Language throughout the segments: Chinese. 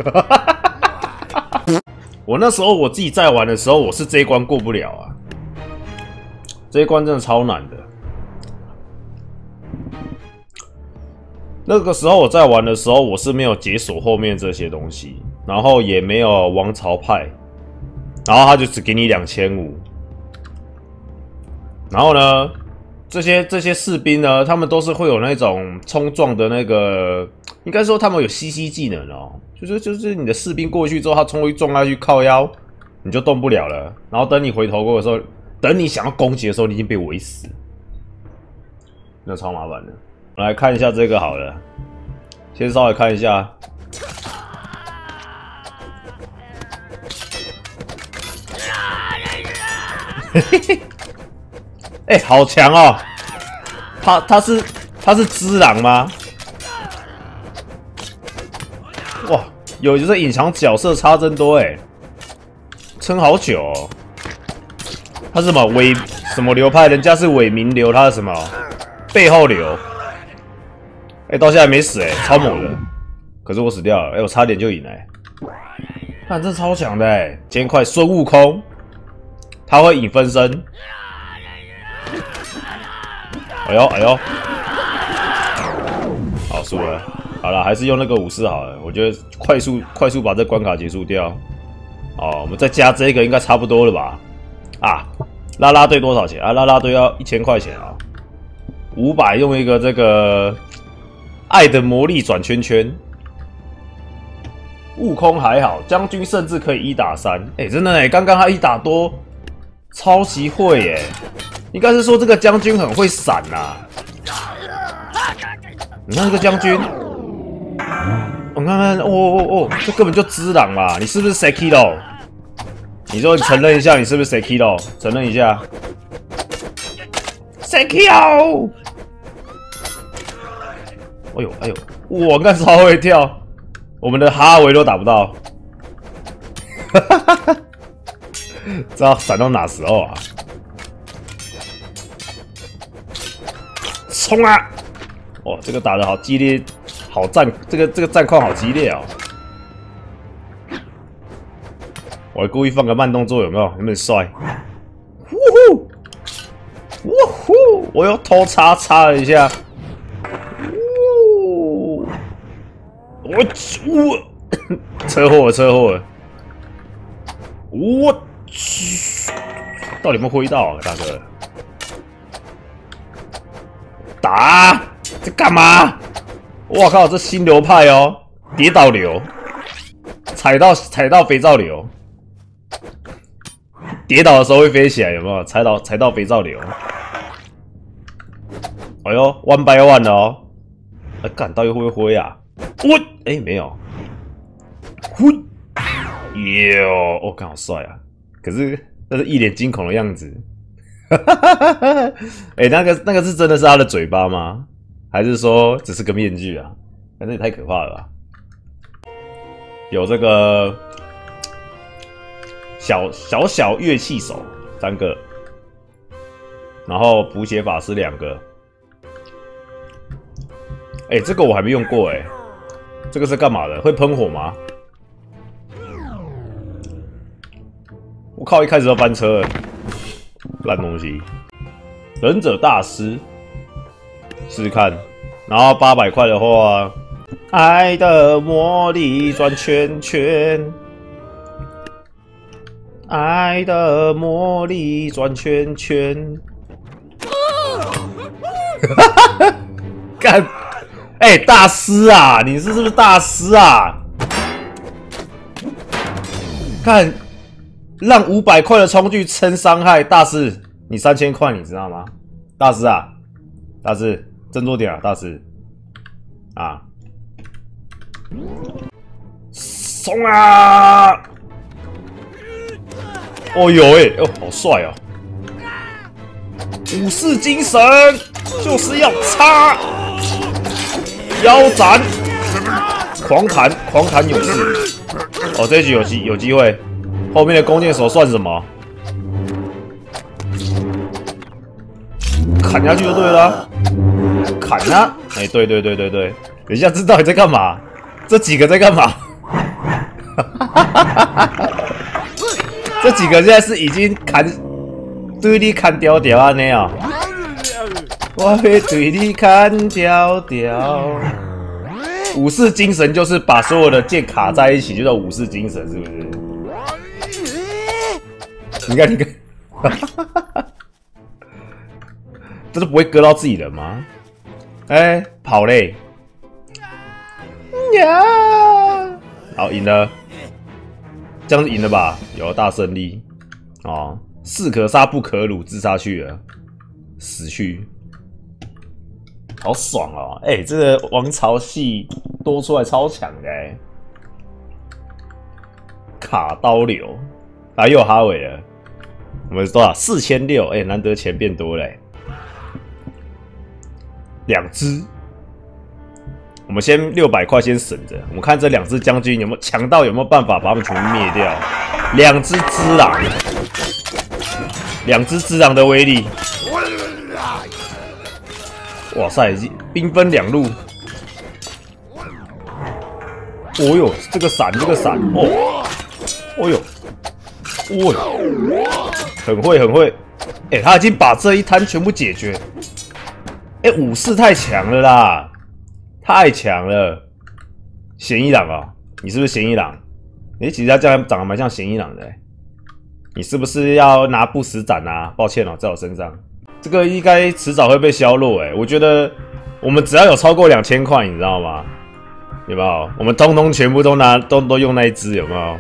我那时候我自己在玩的时候，我是这一关过不了啊，这一关真的超难的。那个时候我在玩的时候，我是没有解锁后面这些东西，然后也没有王朝派，然后他就只给你2500。然后呢，这些士兵呢，他们都是会有那种冲撞的那个，应该说他们有吸技能哦，就是你的士兵过去之后，他冲过去撞下去靠腰，你就动不了了。然后等你回头过的时候，等你想要攻击的时候，你已经被围死，那超麻烦的。来看一下这个好了，先稍微看一下。哎、好强哦！他是只狼吗？哇，有就是隐藏角色差真多哎，撑好久哦。他是什么什么流派？人家是伪名流，他是什么背后流？哎、到现在还没死哎，超猛的。可是我死掉了，哎、我差点就赢了哎。看这超强的哎，兼快孙悟空，他会引分身。哎呦哎呦，好输了。好了，还是用那个武士好了，我觉得快速把这关卡结束掉。哦，我们再加这个应该差不多了吧？啊，啦啦队多少钱啊？啦啦队要1000块钱啊，500用一个这个爱的魔力转圈圈。悟空还好，将军甚至可以1打3。哎，真的哎，刚刚他1打多，超级会耶！应该是说这个将军很会闪呐。你看这个将军，我看看，哦，这根本就只狼嘛！你是不是 Sekiro？ 你说你承认一下，你是不是 Sekiro？ 承认一下 ，Sekiro！ 哎呦，我看超会跳，我们的哈维都打不到，知道闪到哪时候啊？冲啊！哇，这个打得好激烈，好战，这个战况好激烈哦！我还故意放个慢动作，有没有？有没有帅？呜呼！我又偷插了一下。车祸！我去，到底有没有挥到啊，大哥？打！这干嘛？我靠，这新流派哦，跌倒流，踩到肥皂流，跌倒的时候会飞起来，有没有？踩到肥皂流。哎呦，1 by 1的哦，干，到底会不会挥啊？哎，没有，哟，哦，看好帅啊！可是那是一脸惊恐的样子。哎，那个是真的是他的嘴巴吗？还是说只是个面具啊？那也太可怕了吧！有这个小乐器手3个，然后补血法师2个。哎，这个我还没用过哎，这个是干嘛的？会喷火吗？我靠！一开始就翻车了，烂东西。忍者大师，试试看。然后800块的话，爱的魔力转圈圈，爱的魔力转圈圈。干！哎，大师啊，你是不是大师啊？看。让500块的冲去撑伤害，大师，你3000块，你知道吗？大师啊，大师，振作点啊，大师，啊，冲啊！哦呦哦，好帅哦！武士精神就是要插腰斩，狂砍勇士。哦，这一局有机会。后面的弓箭手算什么？砍下去就对了，砍啊！哎，对，等一下，这到底在干嘛？这几个在干嘛？ 这几个现在是已经对你砍掉掉安尼啊！我会对你砍掉掉。武士精神就是把所有的剑卡在一起，就叫武士精神，是不是？你看，你看，这都不会割到自己人吗？哎、跑嘞！呀！好，赢了，这样子赢了吧？有大胜利哦！士可杀不可辱，自杀去了，死去，好爽哦！哎、这个王朝系多出来超强的哎！卡刀流啊，又有哈维了。我们多少？4600，哎，难得钱变多嘞，两只。我们先600块先省着，我们看这2只将军有没有强到有没有办法把他们全部灭掉。2只只狼，2只只狼的威力，哇塞，兵分2路。哦呦，这个闪，哦，哦呦，哦呦，很会，很会。哎、他已经把这一摊全部解决。哎、武士太强了啦！太强了，嫌疑狼啊！你是不是嫌疑狼？其实他这样长得蛮像嫌疑狼的、欸。你是不是要拿不死斩啊？抱歉哦，在我身上，这个应该迟早会被削弱我觉得我们只要有超过2000块，你知道吗？有没有？我们通通全部都拿，都用那一只，有没有？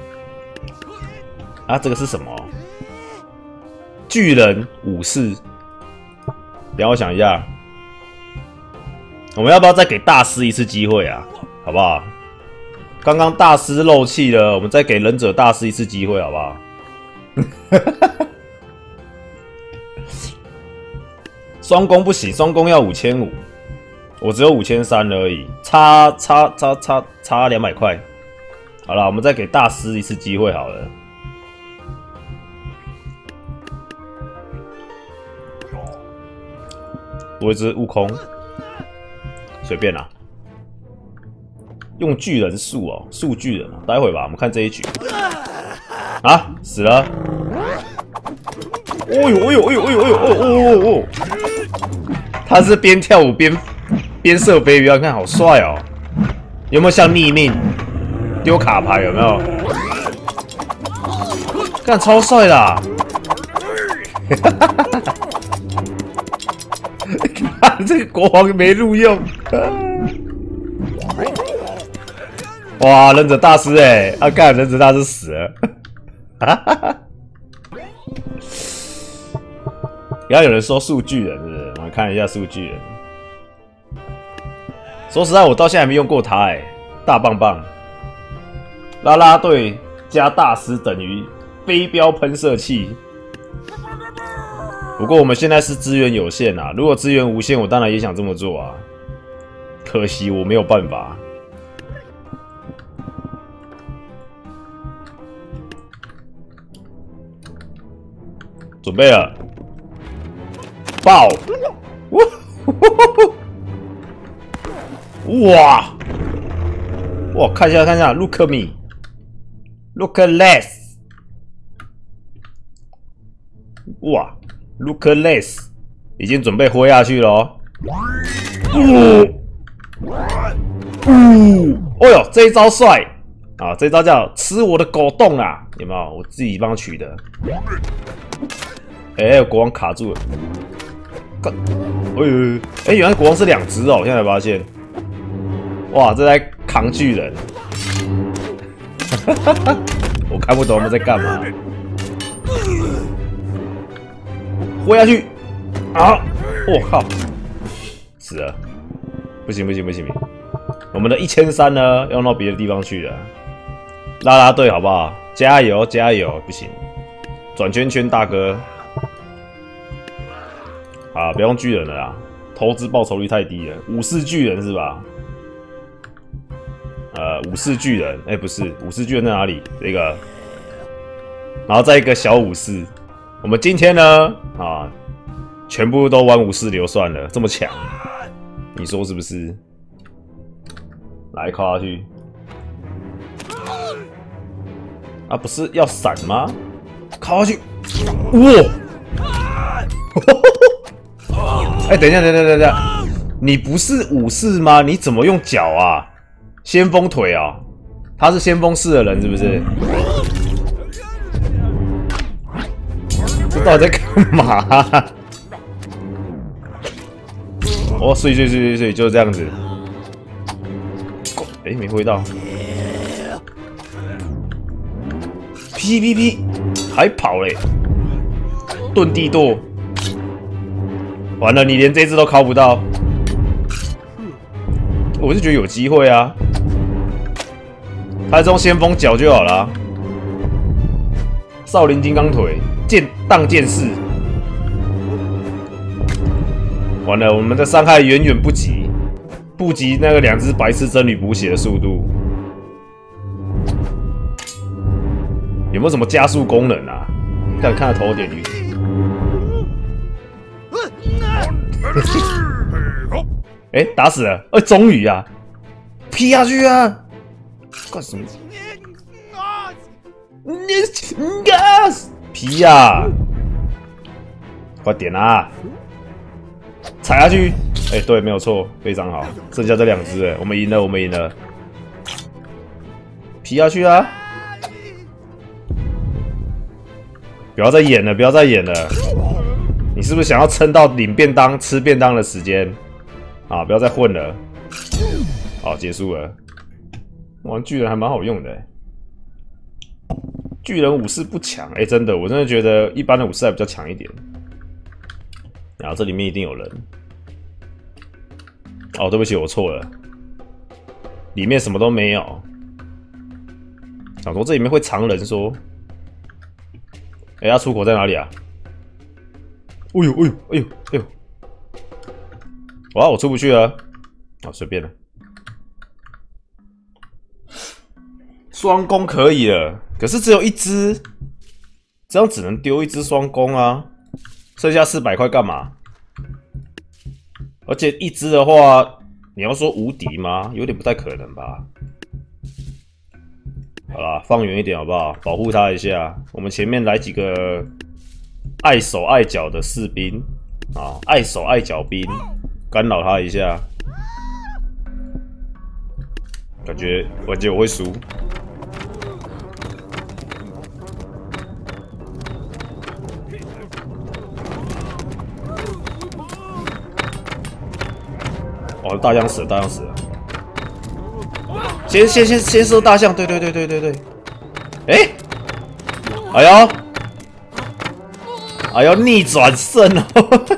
啊，这个是什么？巨人武士，让我想一下。我们要不要再给大师一次机会啊？好不好？刚刚大师漏气了，我们再给忍者大师一次机会，好不好？双攻不行，双攻要5500，我只有5300而已，差200块。好了，我们再给大师一次机会好了。多一只悟空。随便啦，用巨人术哦，术巨人。待会吧，我们看这一局。啊，死了！哦呦，哦呦，哦呦，哦呦，哦！他是边跳舞边射飞镖，看好帅哦！有没有像逆命丢卡牌？有没有？看超帅啦！看这个国王没录用，哇！忍者大师哎，啊干，忍者大师死了，哈哈哈！刚刚有人说数据人，是不是？我们看一下数据人。说实在，我到现在还没用过它哎，大棒棒！啦啦队加大师等于飞镖喷射器。不过我们现在是资源有限啊，如果资源无限，我当然也想这么做啊。可惜我没有办法。准备了，爆！哇！哇！看一下 ，Look at me，Look at less， 哇！ Look less， 已经准备挥下去了哦。哦呦，这一招帅啊！这一招叫吃我的狗洞啊！有没有？我自己帮他取的。哎，国王卡住了。哎，原来国王是2只哦，我现在才发现。哇，这在扛巨人。我看不懂他们在干嘛。挥下去啊！我靠，死了！不行！我们的1300呢，用到别的地方去了。啦啦队，好不好？加油！不行，转圈圈，大哥！啊，不用巨人了啦，投资报酬率太低了。武士巨人是吧？武士巨人，哎，不是，武士巨人在哪里？这个，然后再一个小武士。我们今天呢，啊，全部都玩武士流算了，这么强，你说是不是？来，靠下去！ 啊，不是要闪吗？靠下去！哇！哎、等一下，等一下，你不是武士吗？你怎么用脚啊？先锋腿啊？他是先锋式的人是不是？这到底在干嘛？哦，碎，就是这样子。哎、没挥到。噼，还跑嘞！遁地舵，完了，你连这只都敲不到。我是觉得有机会啊，他用先锋脚就好了。少林金刚腿，荡剑士。完了，我们的伤害远远不及那个2只白痴真女补血的速度。有没有什么加速功能啊？看他头点晕。哎、打死了！终于啊，劈下去啊！干什么？劈呀！快点啊！踩下去！哎、对，没有错，非常好。剩下这2只，哎，我们赢了！劈下去啊！不要再演了！你是不是想要撑到领便当、吃便当的时间啊？不要再混了！好，结束了。哇，巨人还蛮好用的，巨人武士不强，哎，真的，我真的觉得一般的武士还比较强一点。然后这里面一定有人。哦，对不起，我错了，里面什么都没有。想说这里面会藏人说。哎，他出口在哪里啊？哎呦！哇，我出不去了。好，随便了。双攻可以了，可是只有1只，这样只能丢1只双攻啊。剩下400块干嘛？而且1只的话，你要说无敌吗？有点不太可能吧。好啦，放远一点好不好？保护他一下。我们前面来几个碍手碍脚的士兵啊，碍手碍脚兵，干扰他一下。感觉我会输。哦，大象死了！先射大象，对。哎，哎呦，逆转胜哦！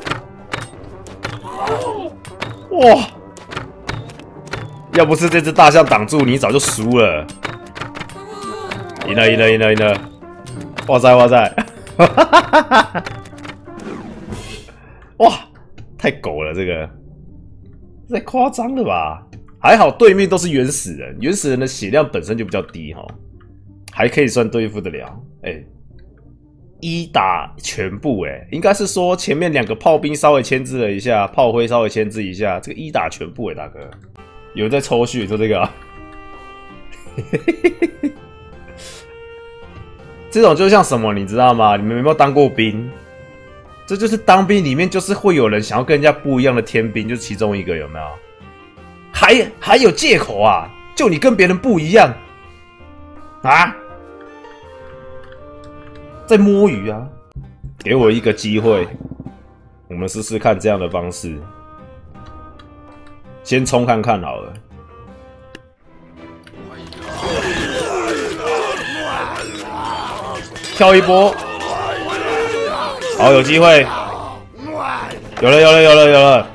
哇！要不是这只大象挡住，你早就输了。赢了！哇塞！哇，太狗了，这个太夸张了吧？还好对面都是原始人，原始人的血量本身就比较低哈，还可以算对付得了。哎，1打全部哎，应该是说前面2个炮兵稍微牵制了一下，炮灰稍微牵制一下，这个1打全部哎，大哥，有人在抽血说这个啊，这种就像什么你知道吗？你们有没有当过兵？这就是当兵里面就是会有人想要跟人家不一样的天兵，就是其中一个有没有？还有借口啊！就你跟别人不一样啊，在摸鱼啊！给我一个机会，我们试试看这样的方式，先冲看看好了。跳一波，好，有机会，有了。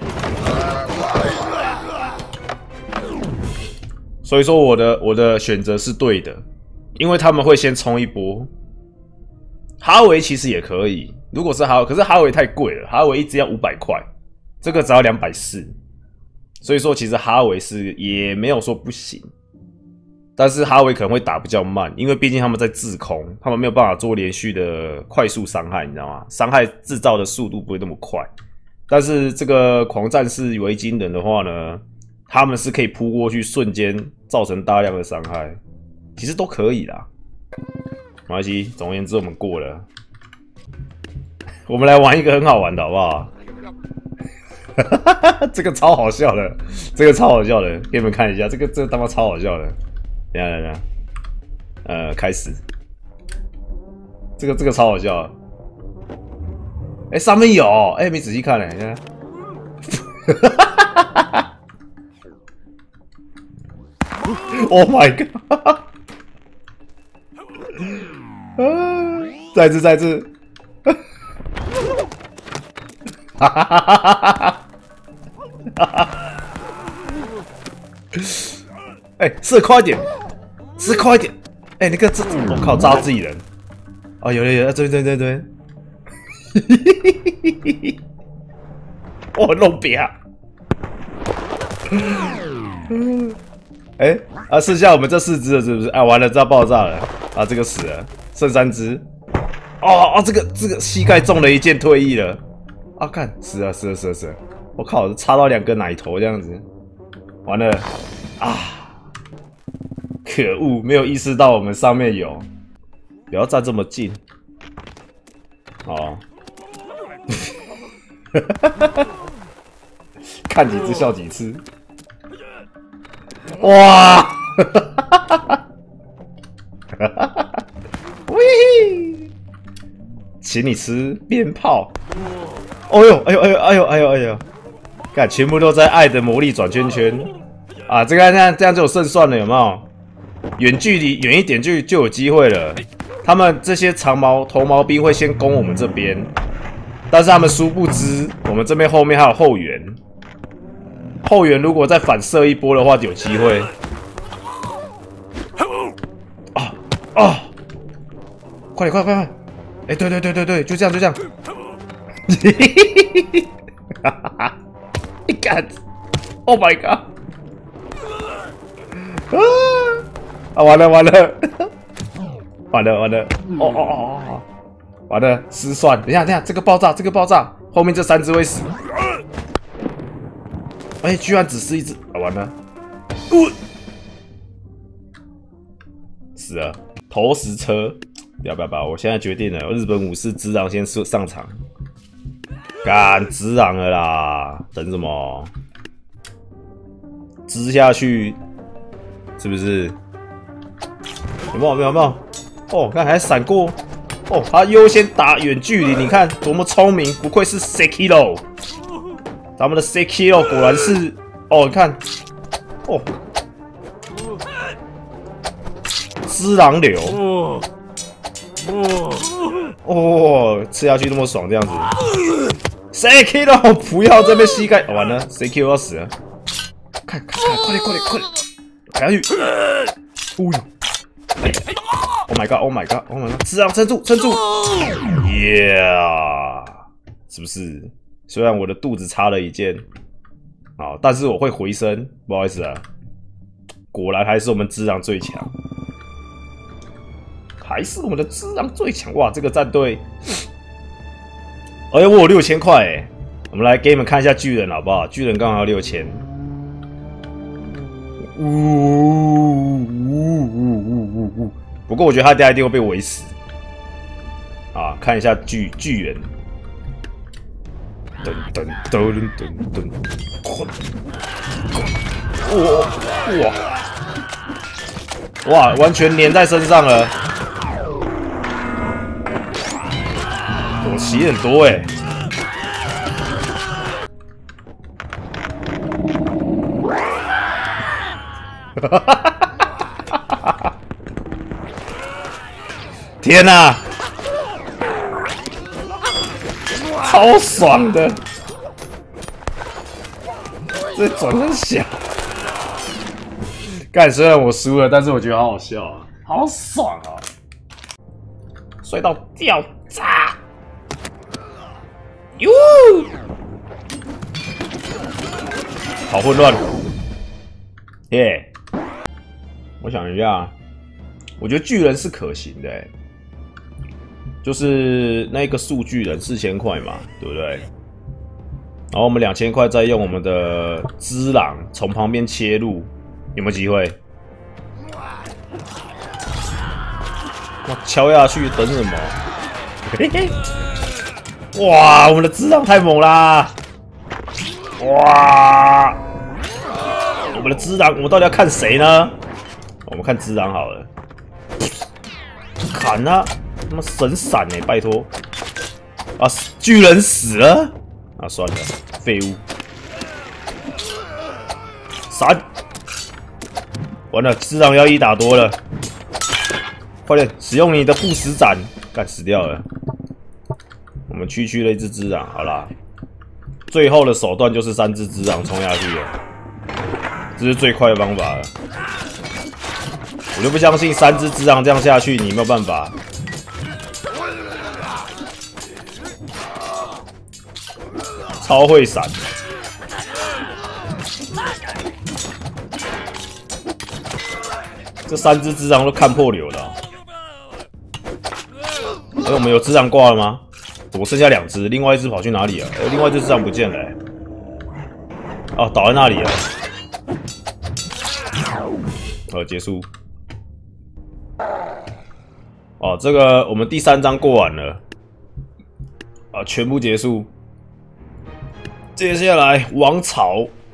所以说我的选择是对的，因为他们会先冲一波。哈维其实也可以，如果是哈维，可是哈维太贵了，哈维1只要500块，这个只要240，所以说其实哈维是也没有说不行，但是哈维可能会打比较慢，因为毕竟他们在制空，他们没有办法做连续的快速伤害，你知道吗？伤害制造的速度不会那么快，但是这个狂战士维京人的话呢？他们是可以扑过去，瞬间造成大量的伤害，其实都可以啦。 没关系，总而言之我们过了。我们来玩一个很好玩的好不好？这个超好笑的，这个超好笑的，给你们看一下，这个他妈超好笑的。等一下，开始。这个超好笑的。哎，上面有，哎，没仔细看嘞，你看。Oh my god！ 再一次。哈哈哈哈哈！哎，射快一点，射快一点！哎，那个我靠，炸自己人！哦，有，对。哦，弄瘪啊！哎，剩下我们这4只了，是不是？哎，完了，这要爆炸了！啊，这个死了，剩3只。哦，这个膝盖中了一箭，退役了。啊，看，死了！我靠，插到2个奶头这样子，完了啊！可恶，没有意识到我们上面有，不要站这么近。哦，看几次笑几次。哇！喂！请你吃鞭炮。哎呦！看，全部都在爱的魔力转圈圈啊！这样就有胜算了，有没有？远距离远一点就有机会了。他们这些长毛头毛兵会先攻我们这边，但是他们殊不知我们这边后面还有后援。后援如果再反射一波的话，有机会。快点！哎，对，就这样。你干 ！Oh my god！ 完了！哦！完了，失算！等一下，这个爆炸，后面这3只会死。哎，居然只是1只，完了！死了，投石车！不要！我现在决定了，日本武士之狼先上场。干直狼了啦！等什么？支下去，是不是？有没有？哦，看还闪过。哦，他优先打远距离，你看多么聪明，不愧是 Sekiro。咱们的 Sekiro 果然是，哦，你看，哦，只狼流。哦，吃下去那么爽，这样子。Sekiro 不要这边膝盖，完了 ，Sekiro 要死了。看，快点，打下去。Oh my god！ 只狼撑住 ！Yeah， 是不是？虽然我的肚子插了一箭，好，但是我会回升，不好意思啊。果然还是我们只狼最强。哇！这个战队，哎呀，我有6000块哎！我们来给你们看一下巨人好不好？巨人刚好要6000。不过我觉得他等下一定会被围死。啊，看一下巨人。噔！哇！完全粘在身上了。躲棋很多哎。天哪！超爽的，这转很小。干，虽然我输了，但是我觉得好好笑啊，好爽啊！摔到掉渣，哟，好混乱，耶！我想一下，我觉得巨人是可行的，就是那个数据人4000块嘛，对不对？然后我们2000块再用我们的只狼从旁边切入，有没有机会？ 敲下去，等什么？嘿嘿！哇，我们的智障太猛啦！哇，我们的智障，我们到底要看谁呢？我们看智障好了。砍啊！他妈神闪哎，拜托！啊，巨人死了！啊，算了，废物。闪！完了，智障要1打多了。快点使用你的不死斩，干死掉了。我们区了一只之狼，好啦，最后的手段就是3只之狼冲下去了，这是最快的方法了。我就不相信3只之狼这样下去，你没有办法。超会闪。这3只之狼都看破流了、啊。哎、我们有之狼挂了吗？怎么剩下2只？另外一只跑去哪里了？哎、另外一只之狼不见了、欸。哦，倒在那里了。结束。哦，这个我们第3章过完了。全部结束。接下来王朝